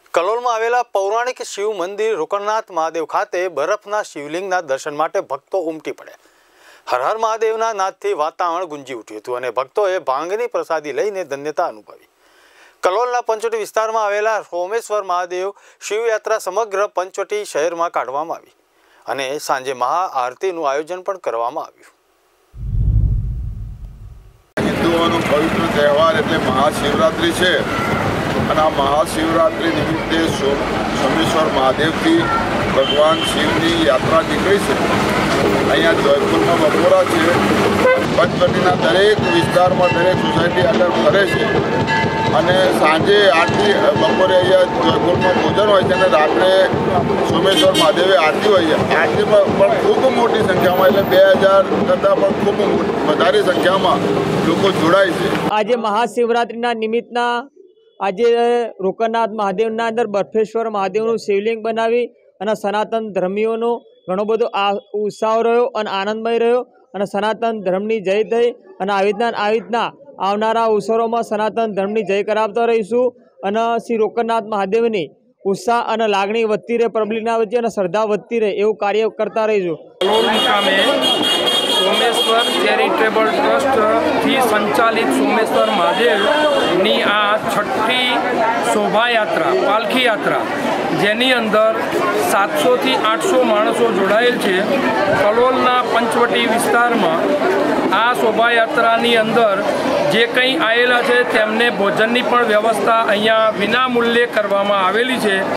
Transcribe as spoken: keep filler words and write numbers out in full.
કલોલમાં આવેલા પૌરાણિક શિવ મંદિર રોકણનાથ મહાદેવ ખાતે બરફના શિવલિંગના દર્શન માટે ભક્તો ઉમટી પડ્યા। હર હર મહાદેવના નાદથી વાતાવરણ ગુંજી ઉઠ્યું હતું અને ભક્તોએ ભાંગની પ્રસાદી લઈને ધન્યતા અનુભવી। કલોલના પંચવટી વિસ્તારમાં આવેલા સોમેશ્વર મહાદેવ શિવયાત્રા સમગ્ર પંચવટી શહેરમાં કાઢવામાં આવી અને સાંજે મહાઆરતીનું આયોજન પણ કરવામાં આવ્યું। હિન્દુઓનો પવિત્ર તહેવાર એટલે મહાશિવરાત્રિ છે અને આ મહાશિવરાત્રિ નિમિત્તે સોમેશ્વર મહાદેવથી ભગવાન શિવની યાત્રા નીકળી છે। અહીંયા જોયપુરમાં બપોરા છે, પંચવટીના દરેક વિસ્તારમાં દરેક સોસાયટી આગળ ફરે છે અને સાંજે આરતી બપોરે અહીંયા જોયપુરમાં ભોજન હોય છે અને રાત્રે સોમેશ્વર મહાદેવે આરતી હોય છે। આરતીમાં પણ ખૂબ મોટી સંખ્યામાં એટલે બે હજાર કરતાં પણ ખૂબ વધારે સંખ્યામાં લોકો જોડાય છે। આજે મહાશિવરાત્રિના નિમિત્તના આજે રોકણનાથ મહાદેવના અંદર બરફેશ્વર મહાદેવનું શિવલિંગ બનાવી અને સનાતન ધર્મીઓનો ઘણો બધો આ ઉત્સાહ રહ્યો અને આનંદમય રહ્યો અને સનાતન ધર્મની જય થઈ અને આવી રીતના આવી રીતના આવનારા અવસરોમાં સનાતન ધર્મની જય કરાવતા રહીશું અને શ્રી રોકણનાથ મહાદેવની ઉત્સાહ અને લાગણી વધતી રહે, પબ્લિકના વચ્ચે અને શ્રદ્ધા વધતી રહે એવું કાર્ય કરતા રહીશું। કલોલ મુકામે સોમેશ્વર ચેરિટેબલ ટ્રસ્ટથી સંચાલિત સોમેશ્વર મહાદેવની આ છઠ્ઠી શોભાયાત્રા પાલખી યાત્રા જેની અંદર સાતસોથી આઠસો માણસો જોડાયેલ છે। કલોલના પંચવટી વિસ્તારમાં આ શોભાયાત્રાની અંદર જે કંઈ આવેલા છે તેમને ભોજનની પણ વ્યવસ્થા અહીંયા વિના મૂલ્યે કરવામાં આવેલી છે।